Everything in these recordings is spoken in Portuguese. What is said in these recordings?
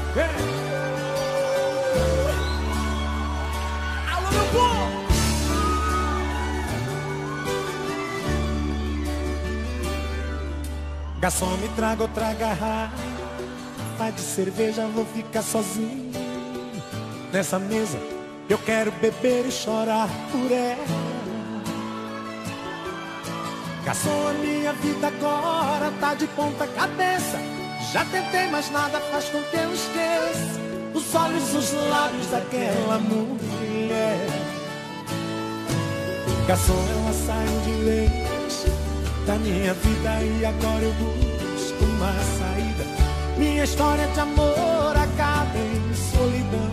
Alô, meu povo! Garçom, me traga outra garrafa de cerveja, vou ficar sozinho nessa mesa. Eu quero beber e chorar por ela. Garçom, a minha vida agora tá de ponta cabeça. Já tentei, mas nada faz com que eu esqueça os olhos, os lábios daquela mulher. Garçom, ela saiu de vez da minha vida e agora eu busco uma saída. Minha história de amor acaba em solidão.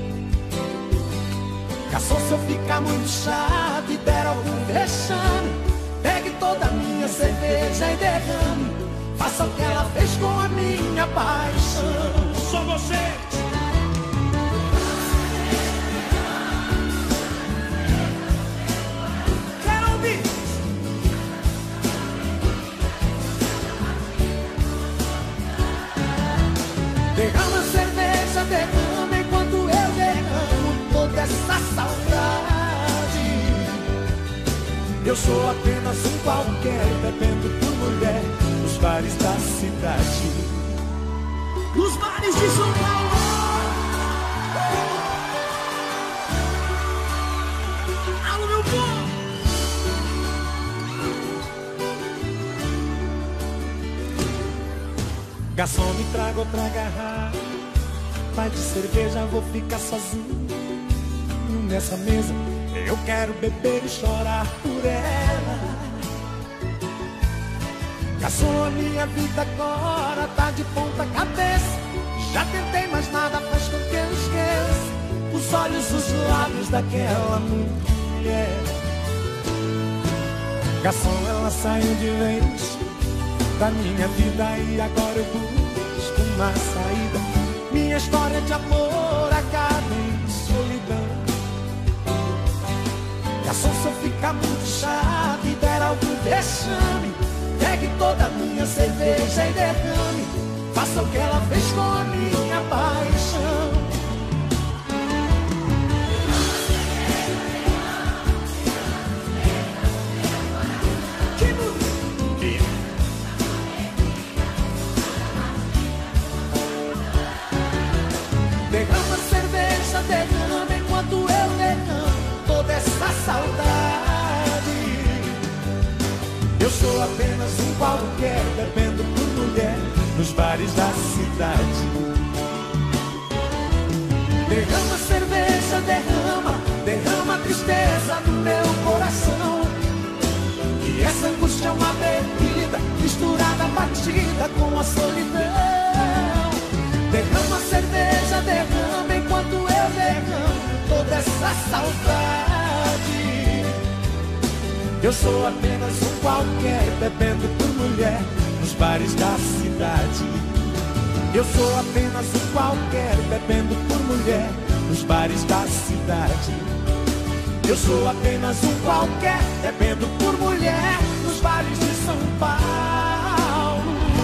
Garçom, se eu ficar muito chato e der algum vexame, pegue toda a minha cerveja e derrame. Faça o que ela fez com a minha paixão. Só você. Quero ouvir. Derrama a cerveja, derrama enquanto eu derramo toda essa saudade. Eu sou apenas um qualquer, bebendo por mulher nos bares da cidade. Nos bares de São Paulo. Alô, meu povo. Garçom, me traga outra garrafa de cerveja, vou ficar sozinho nessa mesa. Eu quero beber e chorar por ela. Garçom, a minha vida agora tá de ponta cabeça. Já tentei, mas nada faz com que eu esqueça os olhos, os lábios daquela mulher. Garçom, ela saiu de vez da minha vida e agora eu busco uma saída. Minha história de amor acaba em solidão. Garçom, se eu ficar muito chato e der algum vexame, pegue toda a minha cerveja e derrame. Faça o que ela fez com a minha paixão. Derrama a cerveja, derrama enquanto eu derramo toda essa saudade. Eu sou apenas um qualquer, bebendo por mulher nos bares da cidade. Derrama a cerveja, derrama a tristeza do meu coração. E essa angústia é uma bebida misturada, batida com a solidão. Derrama a cerveja, derrama enquanto eu derramo toda essa saudade. Eu sou apenas um qualquer, bebendo por mulher nos bares da cidade. Eu sou apenas um qualquer, bebendo por mulher nos bares da cidade. Eu sou apenas um qualquer, bebendo por mulher nos bares de São Paulo.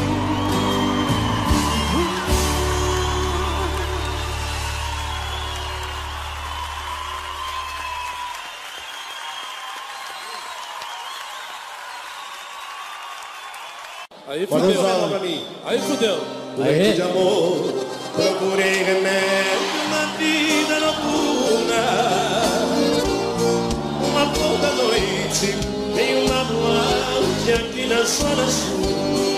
Aí fudeu, pra mim. Aí fudeu. Leite de amor, procurei remédio na vida noturna. Uma pouca noite, em uma boate aqui na Zona Sul.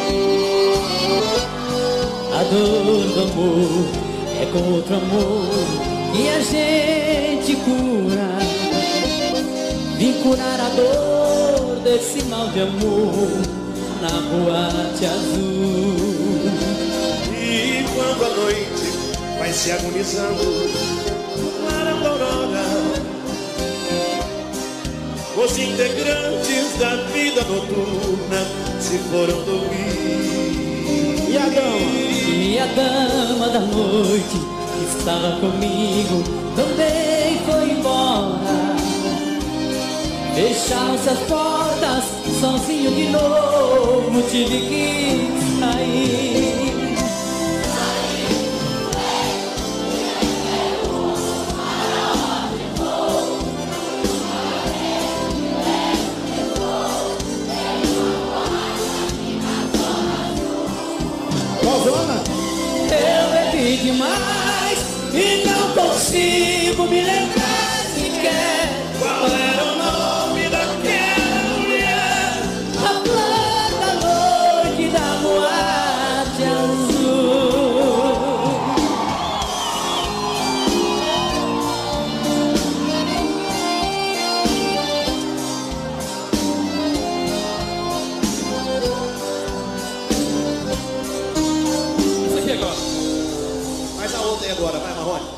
A dor do amor é com outro amor que a gente cura. Vim curar a dor desse mal de amor na boate azul. E quando a noite vai se agonizando, claro da aurora, os integrantes da vida noturna se foram dormir. E a dama da noite que estava comigo também foi embora. Fecharam-se as portas, sozinho de novo tive que sair. amei demais e não consigo me lembrar sequer Qual era o nome daquela mulher? a flor da noite da boate azul. Isso aqui agora. Faz a outra aí agora, vai, Marrone.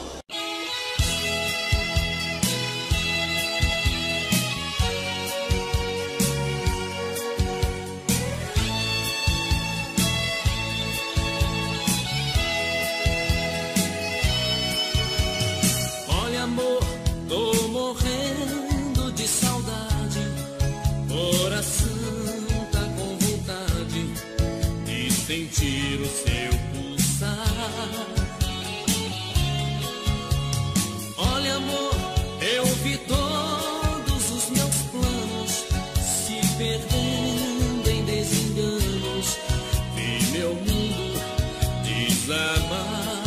Olha, amor, tô morrendo de saudade. Coração tá com vontade de sentir o seu pulsar. Olha, amor, eu vi todos os meus planos se perdendo em desenganos. Vi meu mundo desabar.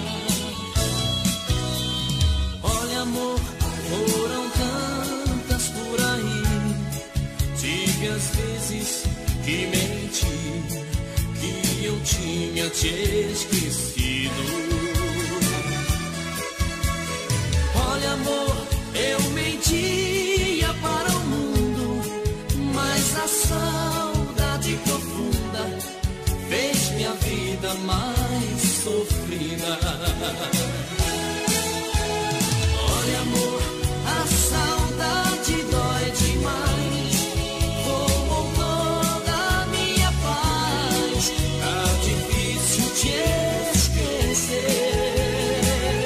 Olha, amor, foram tantas por aí. Tive as vezes que menti, que eu tinha te esquecido. Olha, amor, eu mentia para o mundo, mas a saudade profunda fez minha vida mais sofrida. Olha, amor, a saudade dói demais. Roubou toda a minha paz. Tá difícil te esquecer.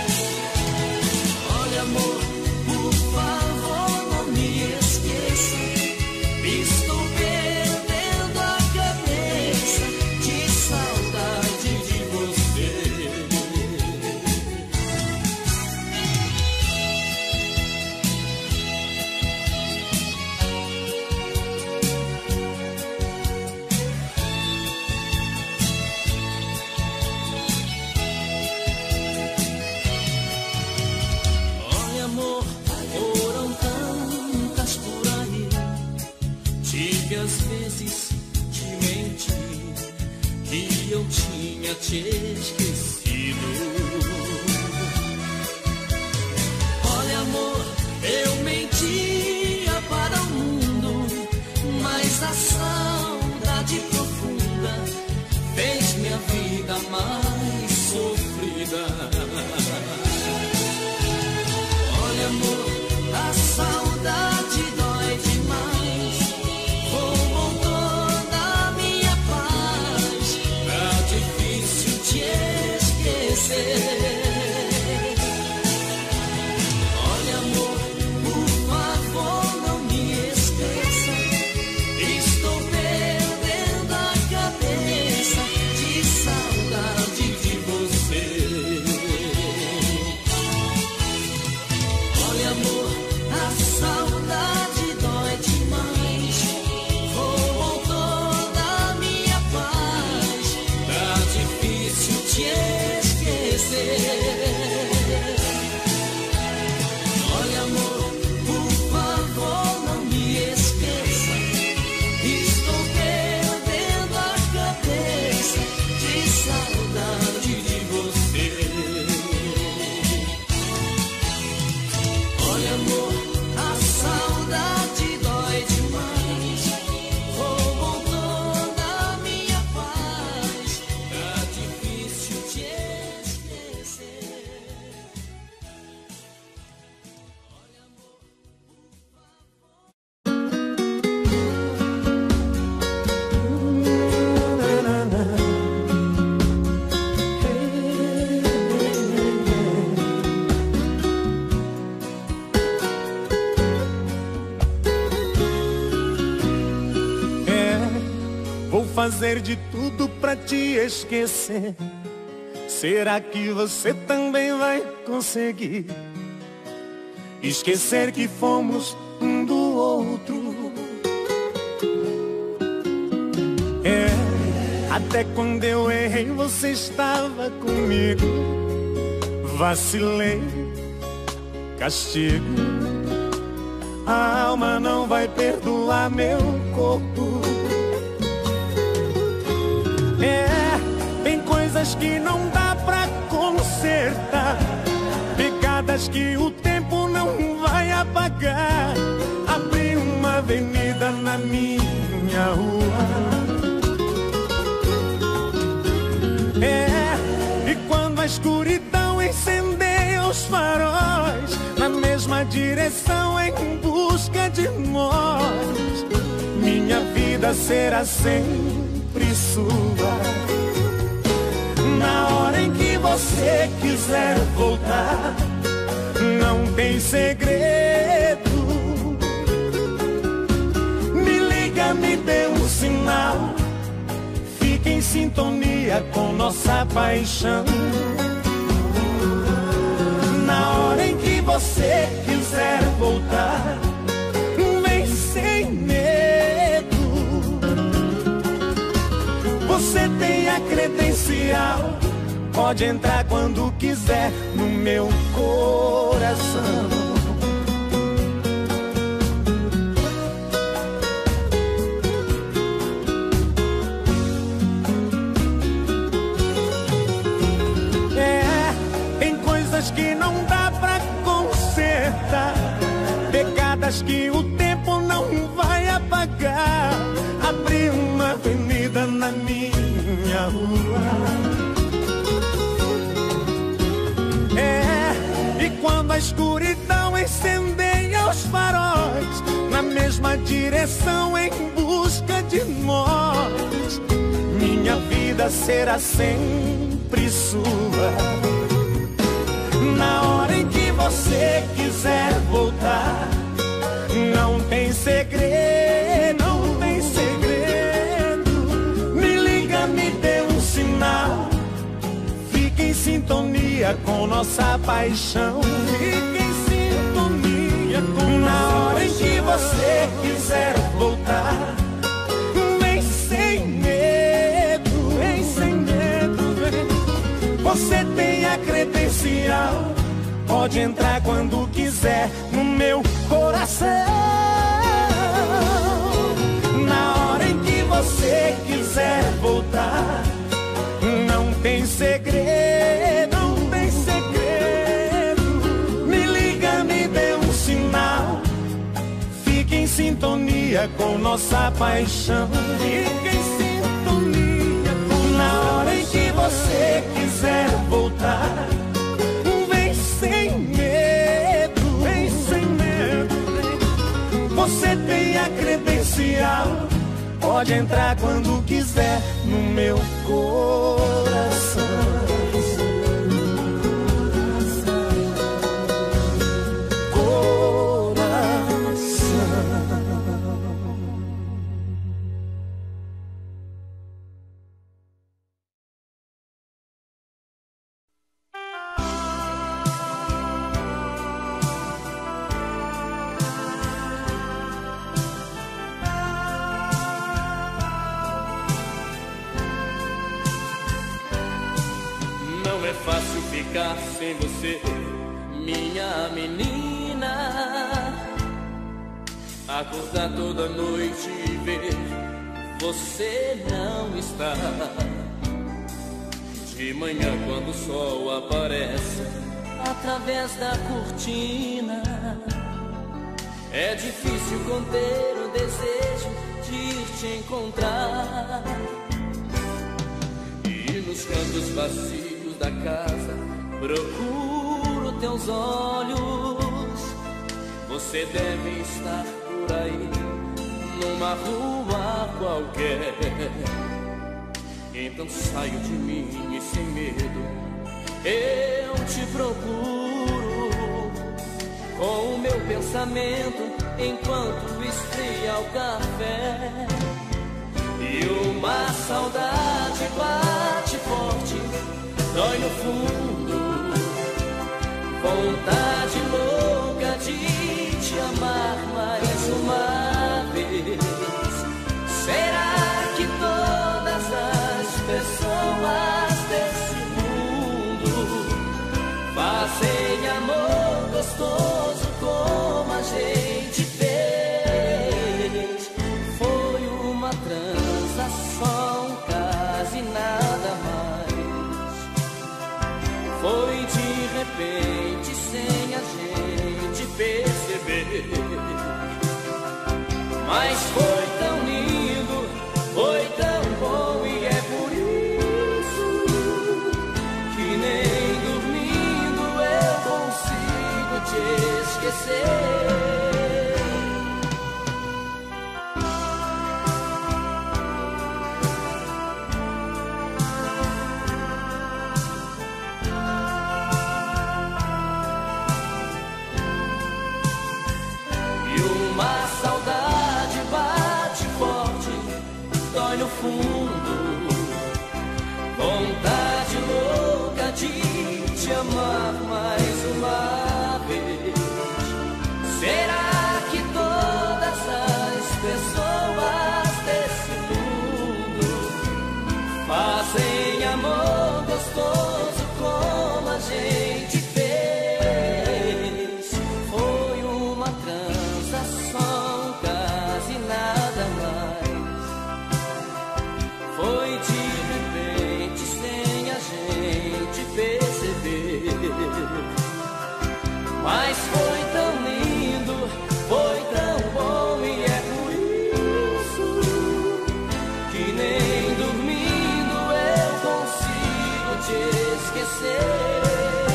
Olha, amor, por favor, não me esqueça. Estou perdendo a cabeça de saudade de você. Olha, amor, foram tantas por aí. Tive às vezes te menti, que eu tinha te esquecido. Olha, amor, eu mentia para o mundo, mas a saudade profunda fez minha vida mais sofrida. Olha, amor, a saudade dói demais. Roubou toda a minha paz. Tá difícil te esquecer. Olha, amor, por favor, não me esqueça. Estou perdendo a cabeça de saudade de você. Olha, amor, a saudade dói demais. Roubou toda a minha paz. Tá difícil te esquecer. Olha, amor, por favor, não me esqueça. Estou perdendo a cabeça de saudade de você. Olha, amor, a saudade dói demais. Roubou toda a minha paz. Tá difícil te esquecer. Olha, amor, Vou fazer de tudo pra te esquecer. Será que você também vai conseguir esquecer que fomos um do outro? Até quando eu errei você estava comigo. Vacilei, castigo. A alma não vai perdoar meu corpo. Tem coisas que não dá pra consertar, pegadas que o tempo não vai apagar. Abri uma avenida na minha rua. E quando a escuridão incendeia os faróis, na mesma direção em busca de nós, minha vida será sempre sua. Na hora em que você quiser voltar, não tem segredo. Me liga, me dê um sinal, fique em sintonia com nossa paixão. Na hora em que você quiser voltar, vem sem medo. Você tem a credencial, pode entrar quando quiser no meu coração. Tem coisas que não dá pra consertar, pegadas que o tempo não vai apagar. Abri uma avenida na minha rua. E quando a escuridão incendeia os faróis, na mesma direção em busca de nós, minha vida será sempre sua. Na hora em que você quiser voltar, não tem segredo, não tem segredo. Me liga, me dê um sinal, fique em sintonia com nossa paixão. Fique em sintonia com na hora em que você quiser voltar, vem sem medo, vem sem medo, vem. Você tem a credencial, pode entrar quando quiser no meu coração. Na hora em que você quiser voltar, não tem segredo, não tem segredo. Me liga, me dê um sinal, fique em sintonia com nossa paixão. Fique em sintonia com na hora em que você quiser voltar, vem sem medo, vem sem medo. Você tem a credencial, pode entrar quando quiser no meu coração. Fácil ficar sem você, minha menina. Acordar toda noite e ver você não está. De manhã quando o sol aparece através da cortina, é difícil conter o desejo de ir te encontrar. E nos cantos vazios da casa procuro teus olhos. Você deve estar por aí, numa rua qualquer. Então saio de mim e sem medo eu te procuro, com o meu pensamento enquanto esfria o café. E uma saudade bate forte, dói no fundo, vontade louca de te amar mais uma vez. Será que todas as fundo, vontade louca de te amar mais uma vez. Será que todas as pessoas desse mundo fazem amor gostoso como a gente fez? Foi uma transação, quase nada mais. Foi de repente, sem a gente perceber. Mas foi tão lindo, foi tão bom, e é por isso que nem dormindo eu consigo te esquecer.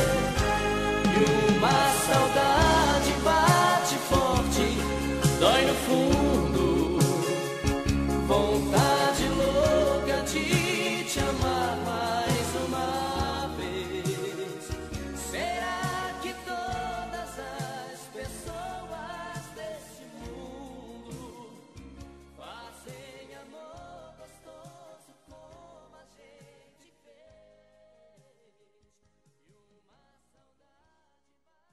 E uma saudade bate forte, dói no fundo, vontade louca de te amar mais uma vez. Será que todas as pessoas desse mundo fazem amor gostoso como a gente fez? E uma saudade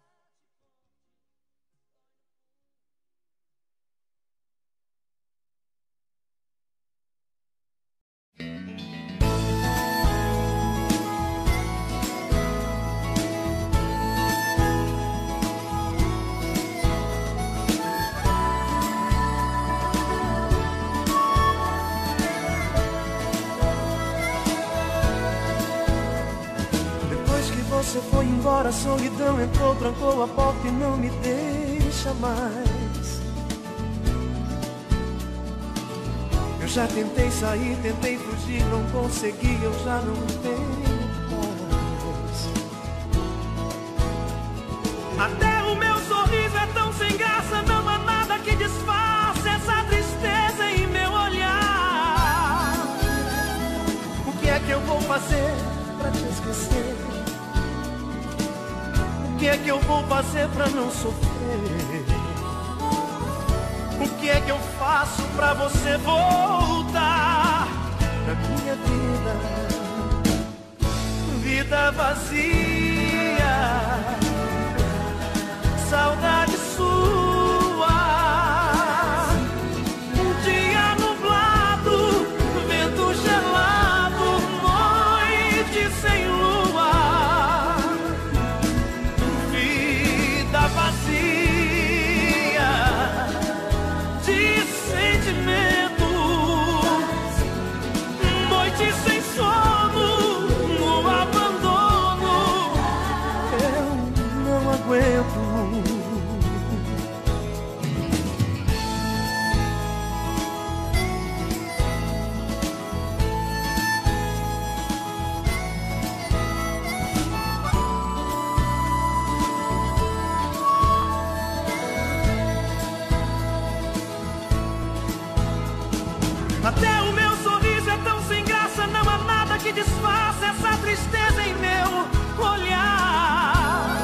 Depois que você foi embora, a solidão entrou, trancou a porta e não me deixa mais. Eu já tentei sair, tentei fugir, não consegui, eu já não tenho paz. Até o meu sorriso é tão sem graça, não há nada que disfarce essa tristeza em meu olhar. O que é que eu vou fazer pra te esquecer? O que é que eu vou fazer pra não sofrer? O que é que eu faço pra você voltar pra minha vida? Vida vazia, saudade sua. Um dia nublado, vento gelado, noite sem lua. Vida vazia de sentimento, noite sem sono, no abandono. Eu não aguento. Até o meu sorriso é tão sem graça, não há nada que disfarce essa tristeza em meu olhar.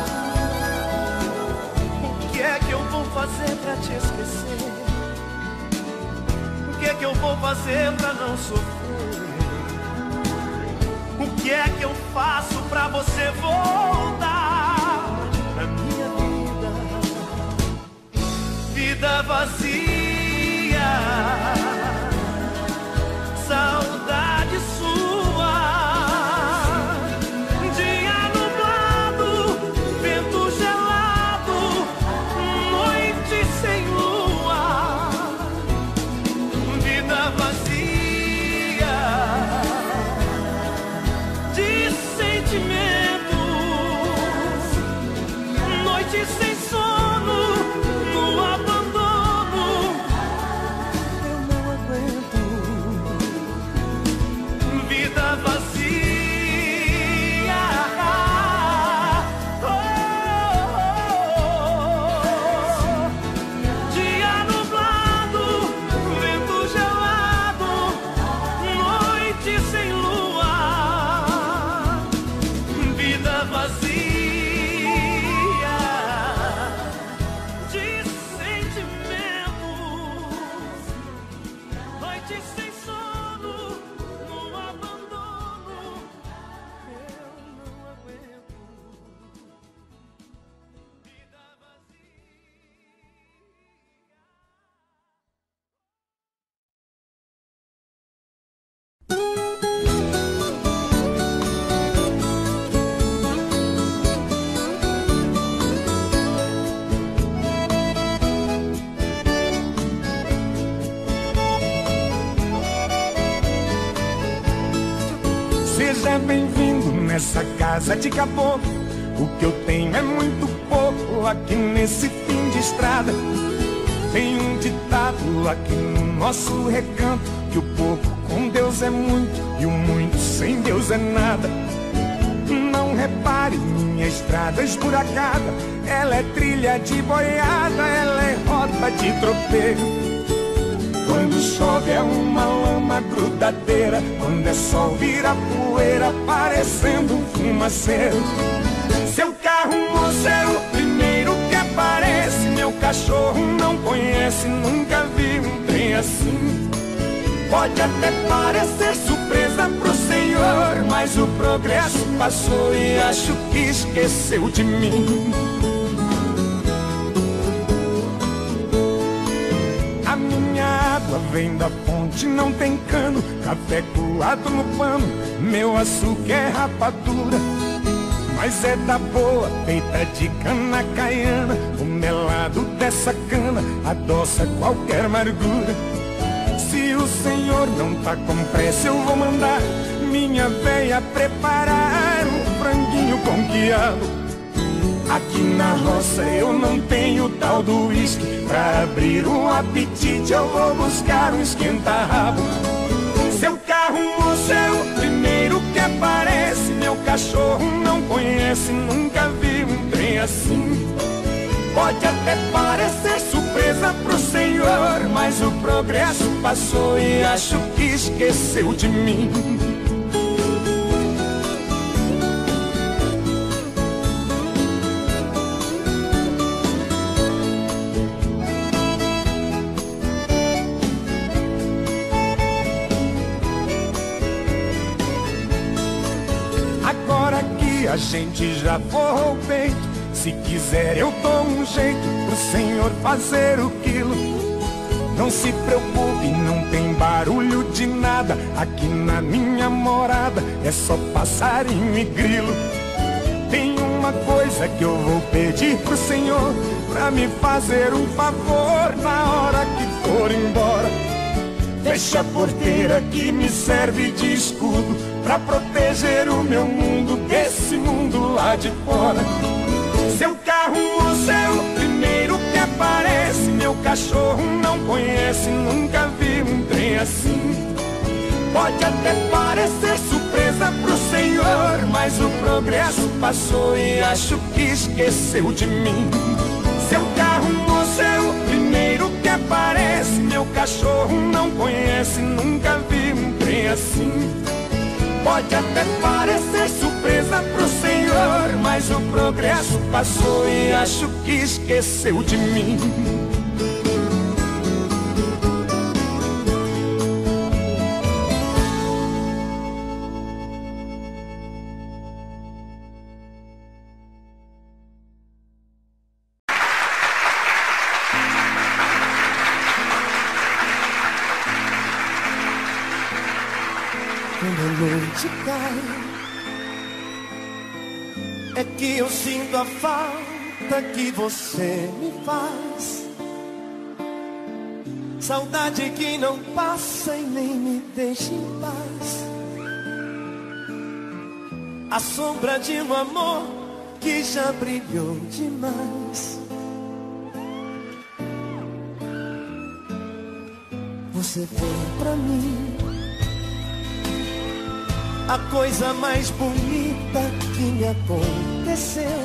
O que é que eu vou fazer pra te esquecer? O que é que eu vou fazer pra não sofrer? O que é que eu faço pra você voltar pra minha vida? Vida vazia, saudade sua. Dia nublado, vento gelado, noite sem lua. Vida vazia de sentimentos, noite sem sono, no abandono. Eu não aguento. Vida vazia, dia nublado, vento gelado, noite sem lua. nessa casa de caboclo. O que eu tenho é muito pouco aqui nesse fim de estrada. Tem um ditado aqui no nosso recanto, que o pouco com Deus é muito e o muito sem Deus é nada. Não repare, minha estrada esburacada, ela é trilha de boiada, ela é rota de tropeiro. Quando chove é uma lama grudadeira, quando é sol vira poeira, parecendo um fumaceiro. Seu carro, moço, é o primeiro que aparece. Meu cachorro não conhece, nunca vi um trem assim. Pode até parecer surpresa pro senhor, mas o progresso passou e acho que esqueceu de mim. A minha água vem da fonte, não tem cano, café coado no pano, meu açúcar é rapadura, mas é da boa, feita de cana caiana. O melado dessa cana adoça qualquer amargura. Se o senhor não tá com pressa, eu vou mandar minha véia preparar um franguinho com quiabo. Aqui na roça eu não tenho tal do uísque, pra abrir um apetite eu vou buscar um esquenta-rabo. Seu carro, moço, é o primeiro que aparece. Meu cachorro não conhece, nunca vi um trem assim. Pode até parecer surpresa pro senhor, mas o progresso passou e acho que esqueceu de mim. Agora que a gente já forrou o peito, se quiser eu dou um jeito pro senhor fazer o quilo. Não se preocupe, não tem barulho de nada. Aqui na minha morada é só passarinho e grilo. Tem uma coisa que eu vou pedir pro senhor, pra me fazer um favor na hora que for embora. Fecha a porteira que me serve de escudo, pra proteger o meu mundo desse mundo lá de fora. Seu carro, moço, é o primeiro que aparece. Meu cachorro não conhece, nunca vi um trem assim. Pode até parecer surpresa pro senhor, mas o progresso passou e acho que esqueceu de mim. Seu carro, moço, é o primeiro que aparece. Meu cachorro não conhece, nunca vi um trem assim. Pode até parecer surpresa pro senhor, mas o progresso passou e acho que esqueceu de mim. Quando a noite cai, é que eu sinto a falta que você me faz. Saudade que não passa e nem me deixa em paz. A sombra de um amor que já brilhou demais. Você foi pra mim a coisa mais bonita que me aconteceu.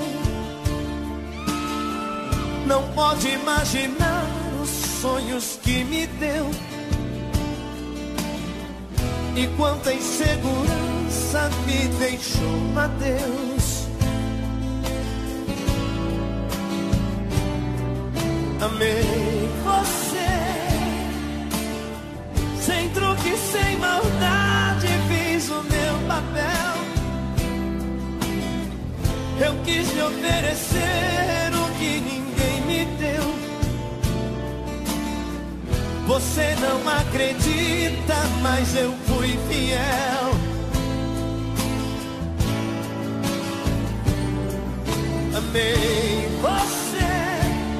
Não pode imaginar os sonhos que me deu e quanta insegurança me deixou. Adeus. Amei você, sem truque, sem maldade, fiz o meu papel. Eu quis lhe oferecer o que ninguém me deu. Você não acredita, mas eu fui fiel. Amei você,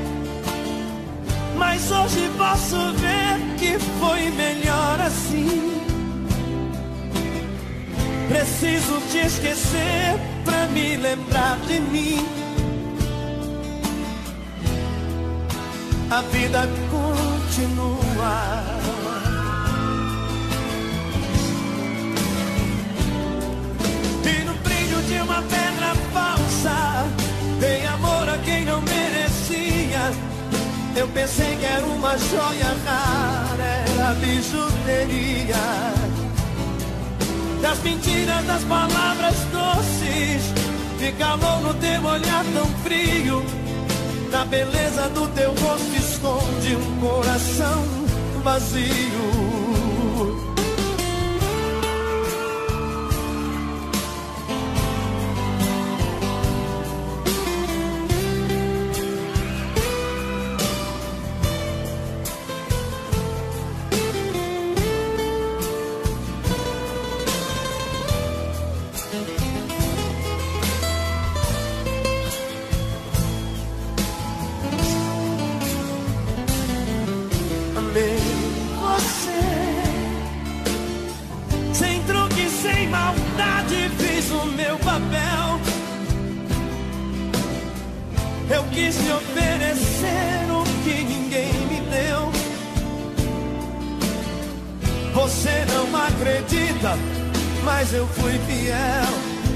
mas hoje posso ver que foi melhor assim. Preciso te esquecer pra me lembrar de mim. A vida continua. E no brilho de uma pedra falsa, dei amor a quem não merecia. Eu pensei que era uma joia rara, era bijuteria. Das mentiras, das palavras doces, de calor no teu olhar tão frio. Na beleza do teu rosto esconde um coração vazio. Eu quis te oferecer o que ninguém me deu. Você não acredita, mas eu fui fiel.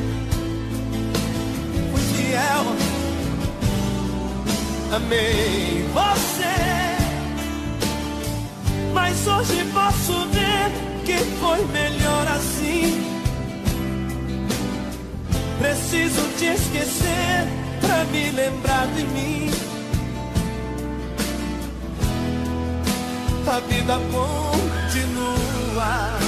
Fui fiel. Amei você, mas hoje posso ver que foi melhor assim. Preciso te esquecer pra me lembrar de mim. A vida continua.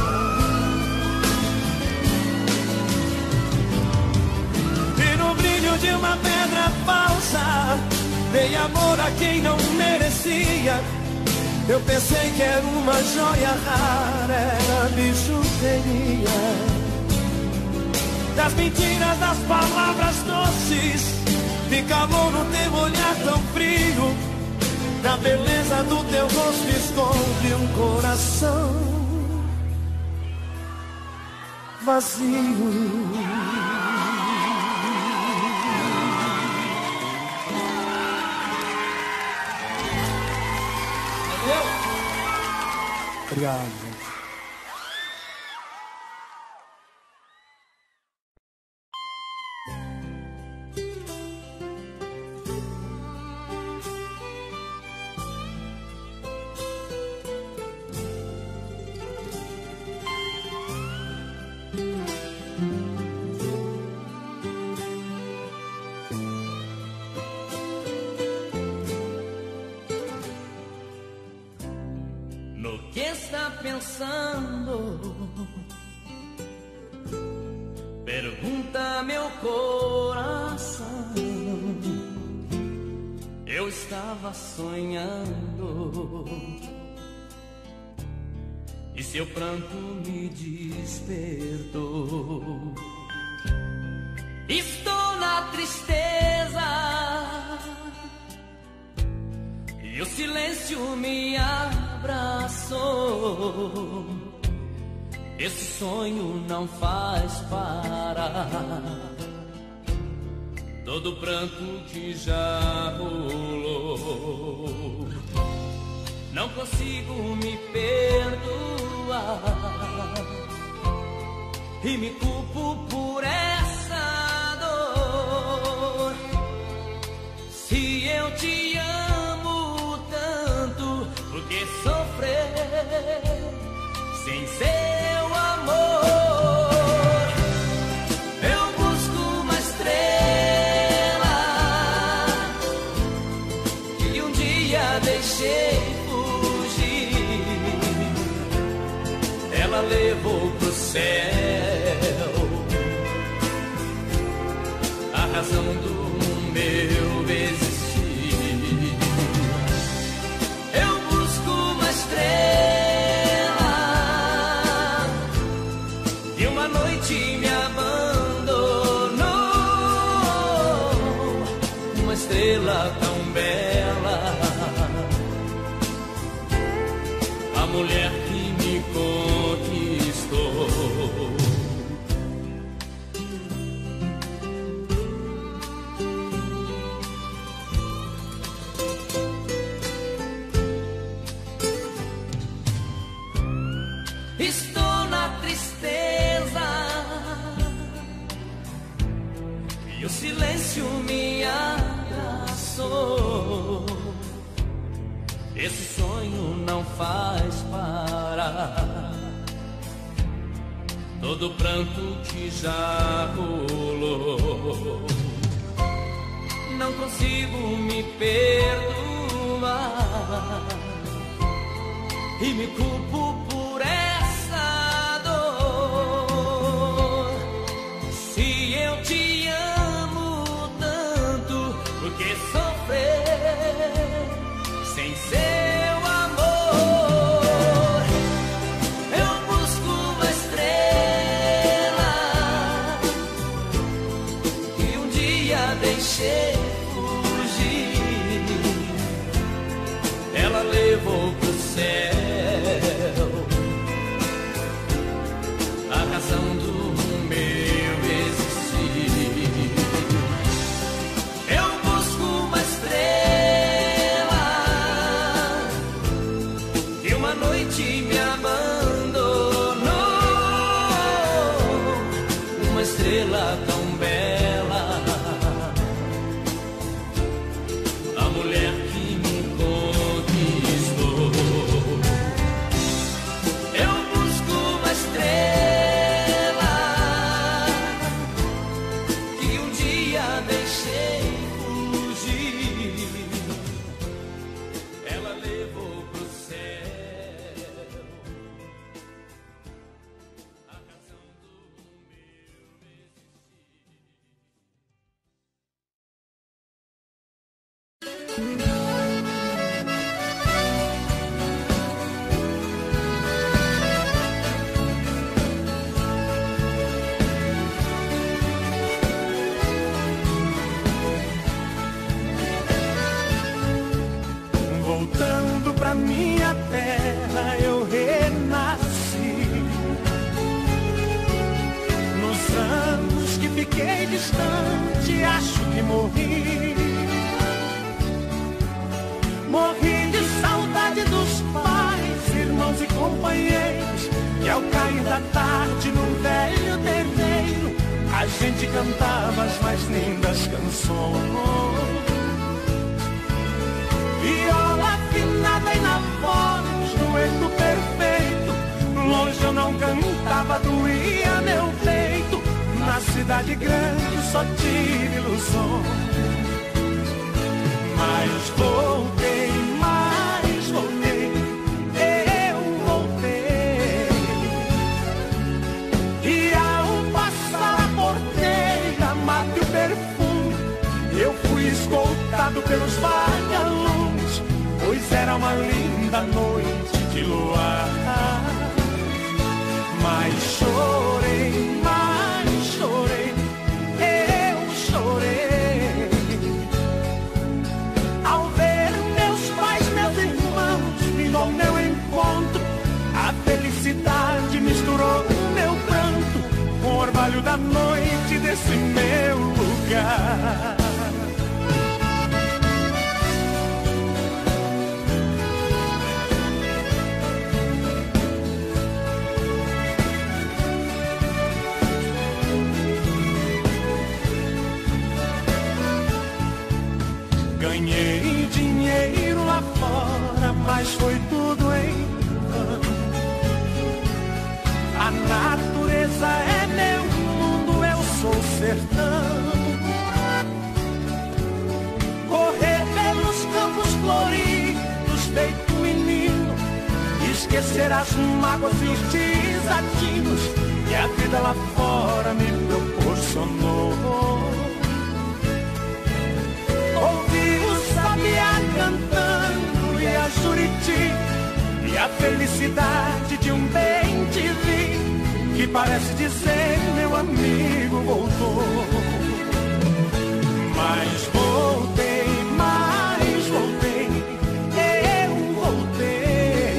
E no brilho de uma pedra falsa, dei amor a quem não merecia. Eu pensei que era uma joia rara, era bijuteria. Das mentiras, das palavras doces, de calor no teu olhar tão frio. Na beleza do teu rosto esconde um coração vazio. Obrigado. No que está pensando? Pergunta meu coração. Eu estava sonhando e seu pranto me despertou. Estou na tristeza e o silêncio me abraçou. Esse sonho não faz parar todo o pranto que já rolou. Não consigo me perdoar e me culpo por essa dor. Se eu te amo tanto, por que sofrer sem seu amor? Eu busco uma estrela que um dia deixei fugir. Ela levou pro céu a razão do meu existir. Eu busco uma estrela e uma noite me abandonou. Uma estrela tão bela, a mulher que me conquistou. e o silêncio me abraçou. Esse sonho não faz parar todo o pranto que já rolou. Não consigo me perdoar e me culpo por essa dor. Se eu te amo tanto, por que sofrer sem seu amor? Eu busco uma estrela que um dia deixei fugir. Ela levou pro céu a razão do meu existir. Eu busco uma estrela que uma noite me abandonou, uma estrela tão bela, a mulher que me conquistou. Eu busco uma estrela que um dia deixei fugir. Ela levou pro céu a razão do meu existir. Voltando pra minha terra eu renasci. Nos anos que fiquei distante, acho que morri. Morri de saudade dos pais, irmãos e companheiros. E ao cair da tarde num velho terreiro, a gente cantava as mais lindas canções. Viola afinada e na voz, dueto perfeito. Longe eu não cantava, doía meu peito. Na cidade grande só tive ilusões. Mas voltei, eu voltei. E ao passar a porteira, mate o perfume, eu fui escoltado pelos vagalumes, pois era uma linda noite de luar. Mas chorei, eu chorei, ao ver meus pais, meus irmãos vindo ao meu encontro. A felicidade misturou o meu pranto com o orvalho da noite desse meu lugar. Ganhei dinheiro lá fora, mas foi tudo em vão. A natureza é meu mundo, eu sou sertão. Correr pelos campos floridos, feito menino, esquecer as mágoas e os desatinos que a vida lá fora me proporcionou. Ouvi o sabiá cantando e a Juriti, e a felicidade de um bem te vi, que parece dizer meu amigo voltou. Mas voltei, eu voltei.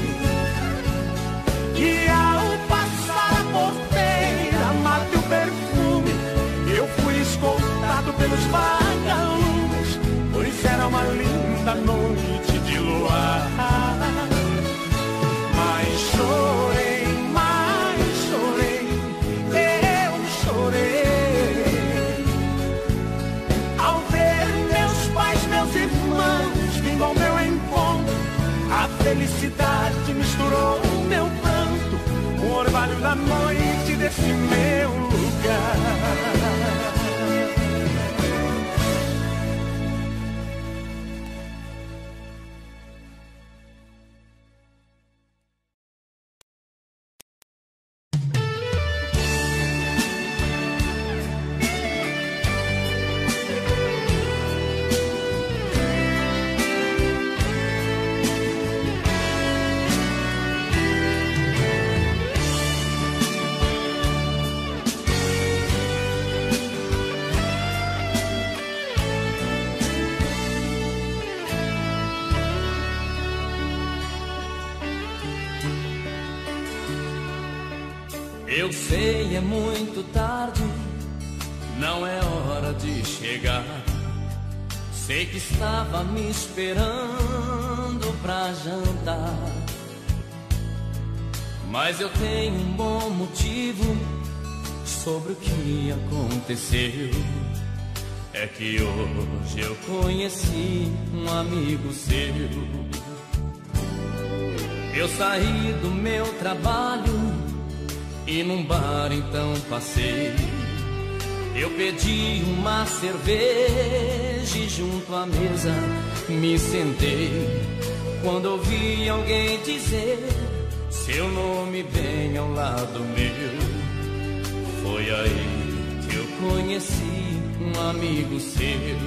E ao passar a porteira, mate o perfume, eu fui escoltado pelos vagalumes, pois era uma linda noite de luar. Mas chorei, eu chorei, felicidade misturou o meu pranto, o orvalho da noite desse meu lugar. Eu sei, é muito tarde, não é hora de chegar. Sei que estava me esperando pra jantar, mas eu tenho um bom motivo sobre o que aconteceu. É que hoje eu conheci um amigo seu. Eu saí do meu trabalho e num bar então passei. Eu pedi uma cerveja e junto à mesa me sentei. Quando ouvi alguém dizer seu nome bem ao lado meu, foi aí que eu conheci um amigo seu.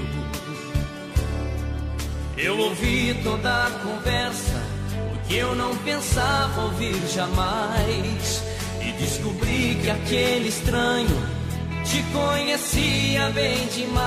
Eu ouvi toda a conversa, o que eu não pensava ouvir jamais, e descobri que aquele estranho te conhecia bem demais.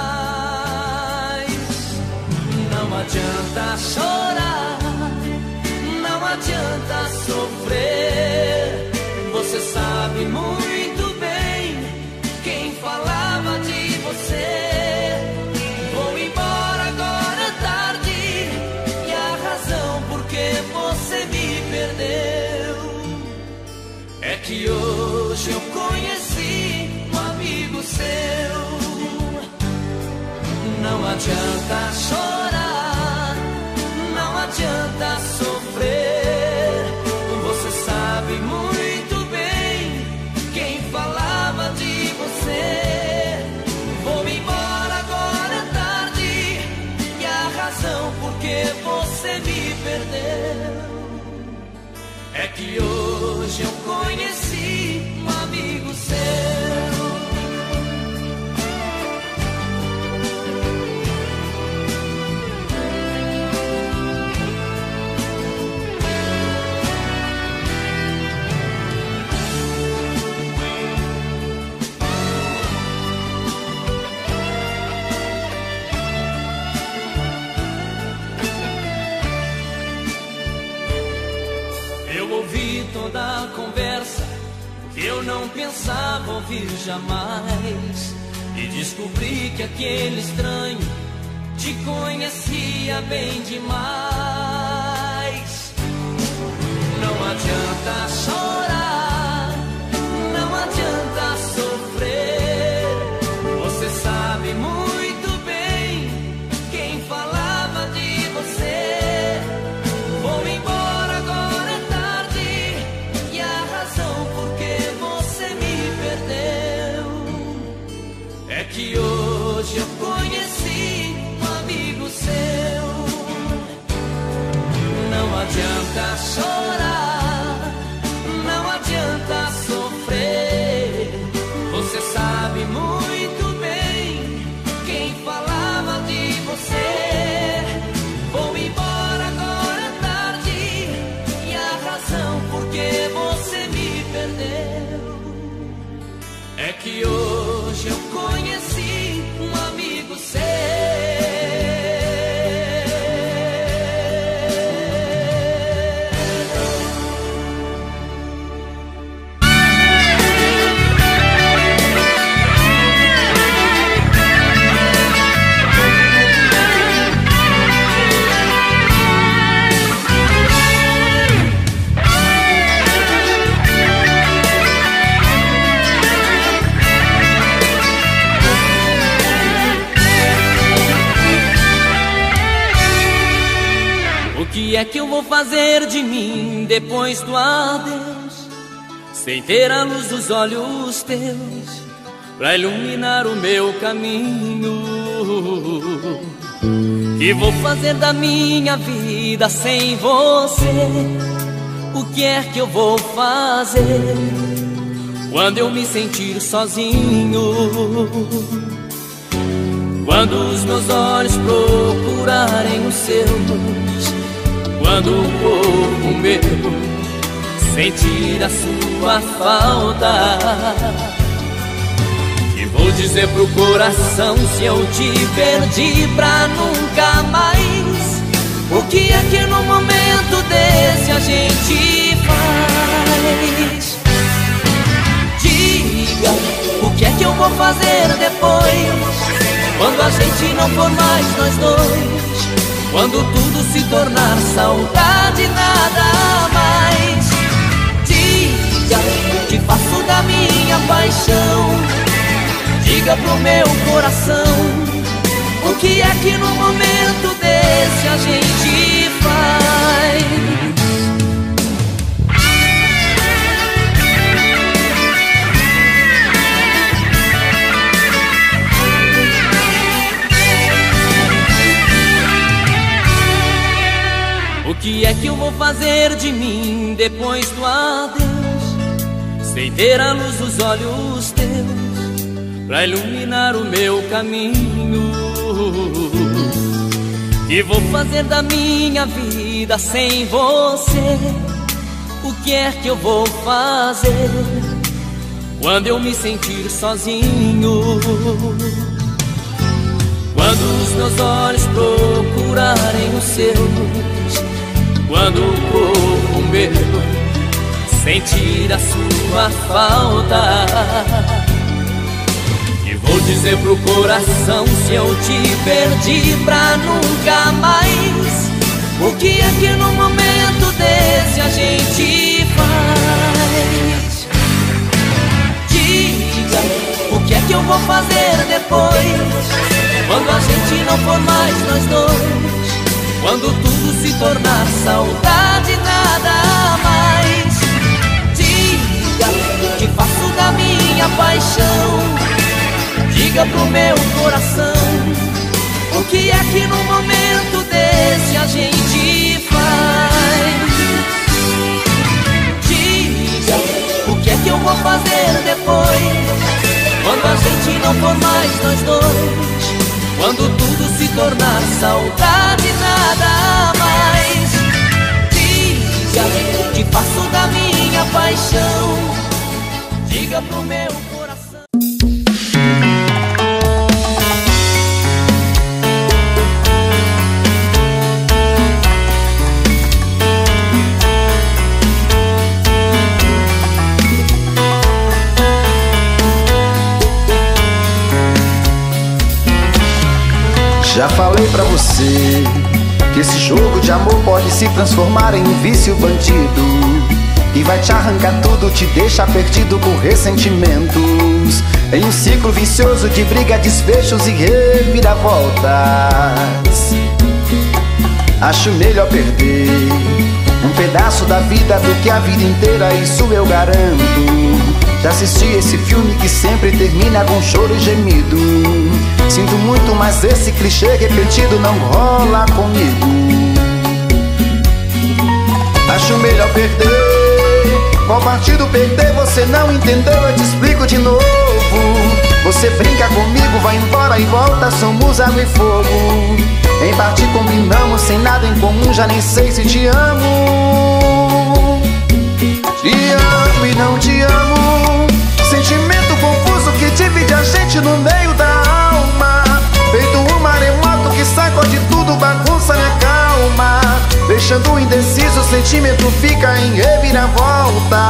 Não adianta chorar, não adianta sofrer. Você sabe muito bem quem falava de você. Vou embora agora é tarde, e a razão por que você me perdeu é que hoje eu conheci um amigo seu. Não adianta chorar, não adianta sofrer. Você sabe muito bem quem falava de você. Vou embora agora é tarde, e a razão por que você me perdeu é que hoje eu conheci um amigo seu. Eu ouvi toda a conversa que eu não pensava ouvir jamais, e descobri que aquele estranho te conhecia bem demais. Não adianta chorar, não adianta sofrer. Você sabe muito bem quem falava de você. Vou embora agora é tarde, e a razão por que você me perdeu é que hoje eu conheci um amigo seu. Não adianta chorar, não adianta sofrer. Você sabe muito bem quem falava de você. Vou embora agora é tarde, e a razão por que você me perdeu é que hoje eu conheci um amigo seu. é que eu vou fazer de mim depois do adeus, sem ter a luz dos olhos teus pra iluminar o meu caminho? Que vou fazer da minha vida sem você? O que é que eu vou fazer quando eu me sentir sozinho? Quando os meus olhos procurarem os seus, quando o corpo meu sentir a sua falta, e vou dizer pro coração se eu te perdi pra nunca mais? O que é que no momento desse a gente faz? Diga, o que é que eu vou fazer depois, quando a gente não for mais nós dois? Quando tudo se tornar saudade, nada mais. Diga, o que faço da minha paixão? Diga pro meu coração, o que é que no momento desse a gente faz? O que é que eu vou fazer de mim depois do adeus, sem ter a luz dos olhos teus pra iluminar o meu caminho? Que vou fazer da minha vida sem você? O que é que eu vou fazer quando eu me sentir sozinho? Quando os meus olhos procurarem os seus, quando o corpo meu sentir a sua falta, e vou dizer pro coração se eu te perdi pra nunca mais? O que é que no momento desse a gente faz? Diga, o que é que eu vou fazer depois, quando a gente não for mais nós dois? Quando tudo se tornar saudade, nada mais. Diga, o que faço da minha paixão? Diga pro meu coração, o que é que no momento desse a gente faz? Diga, o que é que eu vou fazer depois, quando a gente não for mais nós dois? Quando tudo se tornar saudade, nada mais. Diga, o que faço da minha paixão? Diga pro meu coração. Já falei pra você que esse jogo de amor pode se transformar em um vício bandido, que vai te arrancar tudo, te deixar perdido com ressentimentos, em um ciclo vicioso de briga, desfechos e reviravoltas. Acho melhor perder um pedaço da vida do que a vida inteira, isso eu garanto. Já assisti esse filme que sempre termina com choro e gemido. Sinto muito, mas esse clichê repetido não rola comigo. Acho melhor perder. Qual partido perder? Você não entendeu, eu te explico de novo. Você brinca comigo, vai embora e volta, somos água e fogo. Em parte combinamos, sem nada em comum, já nem sei se te amo. Te amo e não te amo, sentimento confuso que divide a gente no meio da alma. Feito um maremoto que sacode tudo, bagunça minha calma, deixando indeciso, o sentimento fica em reviravoltas.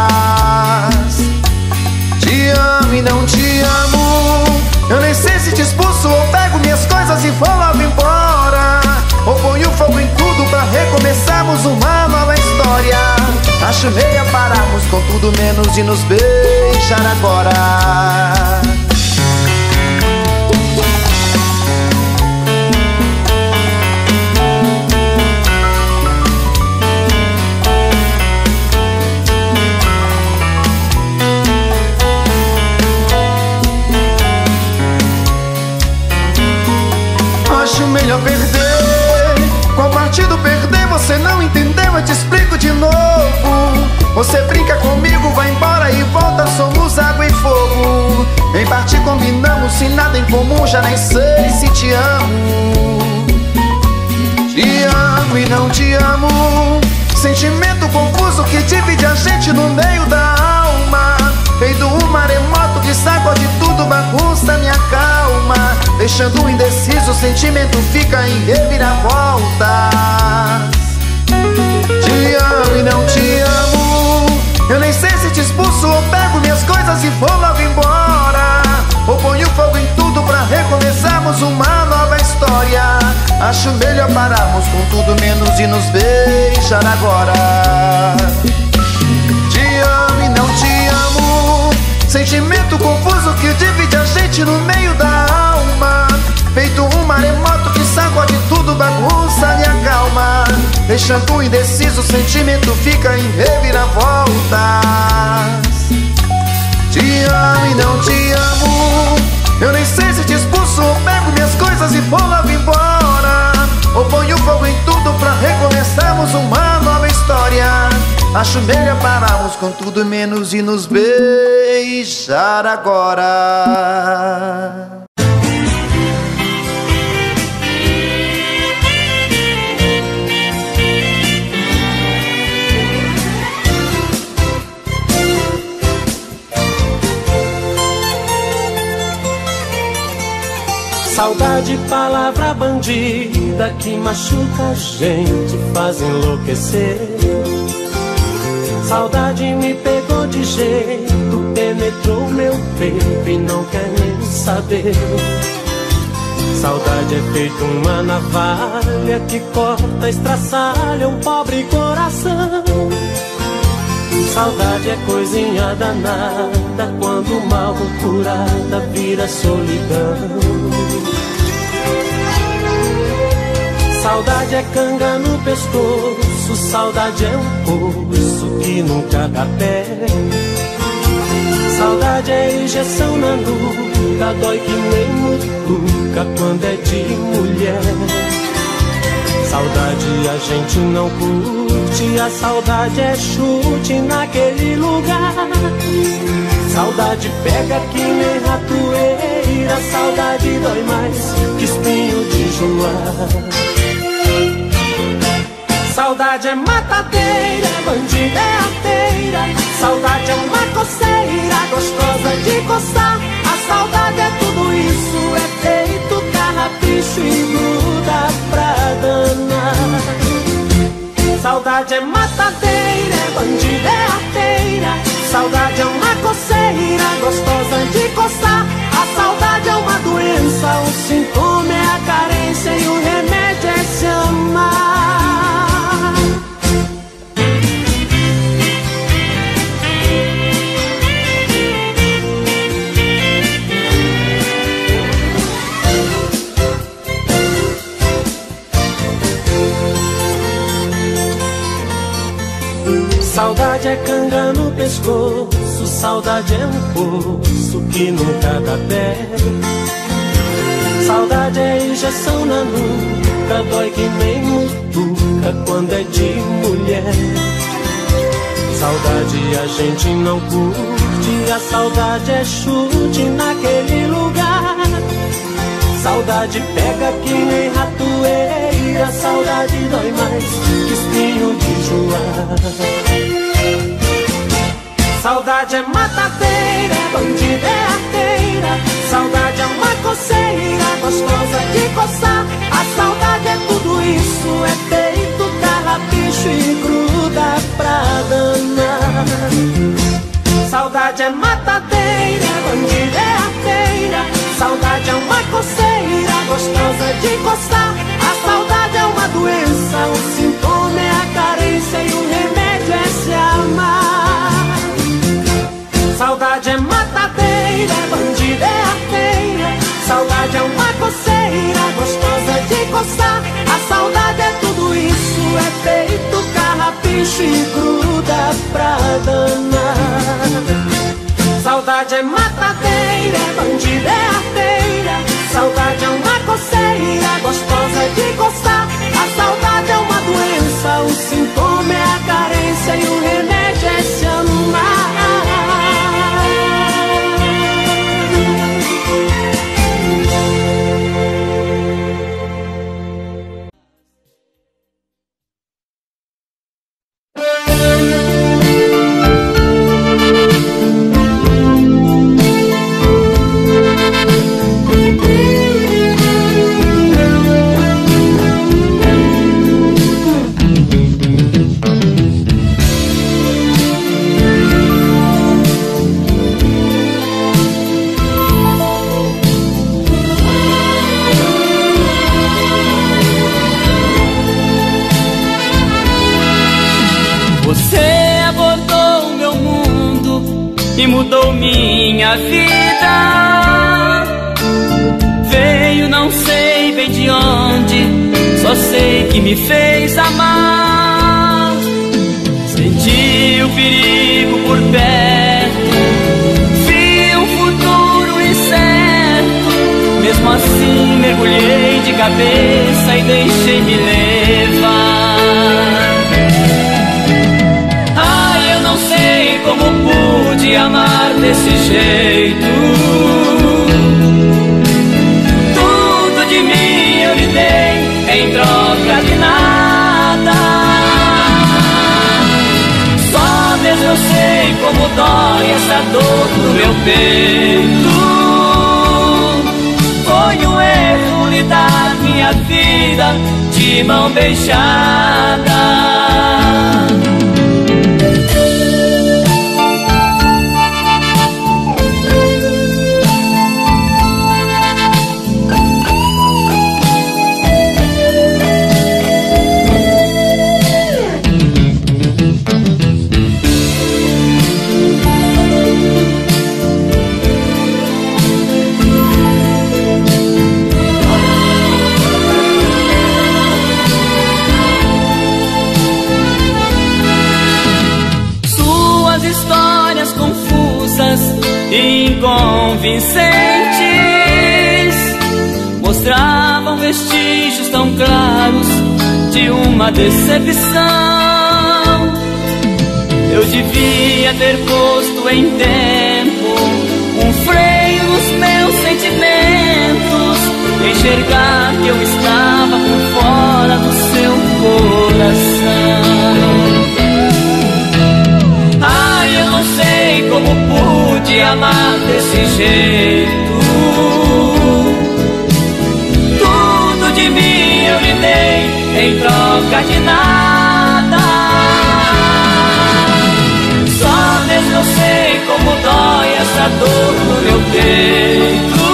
Te amo e não te amo, eu nem sei se te expulso ou pego minhas coisas e vou logo embora, ou ponho fogo em tudo pra recomeçarmos uma nova história. Acho meia pararmos com tudo menos de nos beijar agora. melhor perder. Qual partido perder? Você não entendeu, eu te explico de novo. Você brinca comigo, vai embora e volta, somos água e fogo. Em parte combinamos, sem nada em comum, já nem sei se te amo. Te amo e não te amo, sentimento confuso que divide a gente no meio da alma. Feito um maremoto que sacode tudo, bagunça minha calma. Deixando indeciso, o sentimento fica em reviravoltas. Te amo e não te amo, eu nem sei se te expulso ou pego minhas coisas e vou logo embora. Ou ponho fogo em tudo pra recomeçarmos uma nova história. Acho melhor pararmos com tudo menos e nos beijar agora. Te amo e não te amo, sentimento confuso que divide a gente no meio da alma. Feito um maremoto que sacode tudo, bagunça minha calma. Deixando indeciso, o sentimento fica em reviravoltas. Te amo e não te amo, eu nem sei se te expulso ou pego minhas coisas e vou logo embora. Ou ponho fogo em tudo pra recomeçarmos uma nova história. Acho melhor pararmos com tudo menos e nos beijar agora. Saudade, palavra bandida que machuca a gente, faz enlouquecer. Saudade me pegou de jeito, penetrou meu peito e não quer nem saber. Saudade é feito uma navalha que corta, estraçalha um pobre coração. Saudade é coisinha danada, quando mal curada vira solidão. Saudade é canga no pescoço, saudade é um poço que nunca dá pé. Saudade é injeção na nuca, dói que nem mutuca quando é de mulher. Saudade a gente não curte, a saudade é chute naquele lugar. Saudade pega que nem ratoeira, saudade dói mais que espinho de joar. Saudade é matadeira, bandida é arteira. Saudade é uma coceira, gostosa de coçar. A saudade é tudo isso, é feito carrapicho e gruda pra danar. Saudade é matadeira, bandida é arteira. Saudade é uma coceira, gostosa de coçar. A saudade é uma doença, o sintoma é a carência e o remédio é se amar. Saudade é canga no pescoço, saudade é um poço que nunca dá pé. Saudade é injeção na nuca, dói que nem mutuca quando é de mulher. Saudade a gente não curte, a saudade é chute naquele lugar. Saudade pega que nem ratoeira, saudade dói mais que espinho de joar. Saudade é matadeira, bandida é arteira. Saudade é uma coceira, gostosa de coçar. A saudade é tudo isso, é feito carrapicho e gruda pra danar. Saudade é matadeira, bandida é arteira. Saudade é uma coceira, gostosa de coçar. A saudade é uma doença, o sintoma é a carência e o remédio é se amar. Saudade é matadeira, bandida é arteira. Saudade é uma coceira, gostosa de coçar. A saudade é tudo isso, é feito carrapicho e gruda pra danar. Saudade é matadeira, bandida é arteira. Saudade é uma coceira, gostosa minha vida. Veio não sei bem de onde, só sei que me fez amar. Senti o perigo por perto, vi um futuro incerto. Mesmo assim mergulhei de cabeça e deixei-me levar. Ai, eu não sei como pude amar desse jeito. Tudo de mim eu lhe dei em troca de nada. Só mesmo eu sei como dói essa dor no meu peito. Foi um erro lhe dar minha vida de mão beijada. Inconvincentes mostravam vestígios tão claros de uma decepção. Eu devia ter posto em tempo um freio nos meus sentimentos, enxergar que eu estava por fora do seu coração. Ai, eu não sei como pude amar desse jeito. Tudo de mim eu lhe dei em troca de nada. Só mesmo eu sei como dói essa dor no meu peito.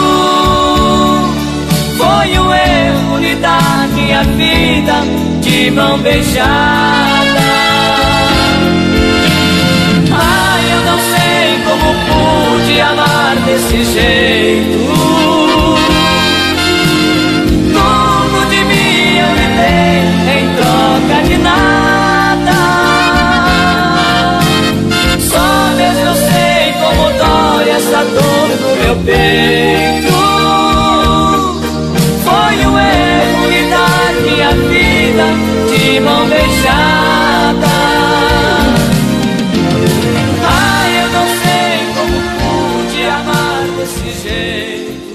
Foi um erro lhe dar minha vida de mão beijada. Como pude amar desse jeito. Tudo de mim eu lhe dei em troca de nada. Só mesmo eu sei como dói essa dor no meu peito. Foi um erro lhe dar minha vida de mão beijada. Desse jeito.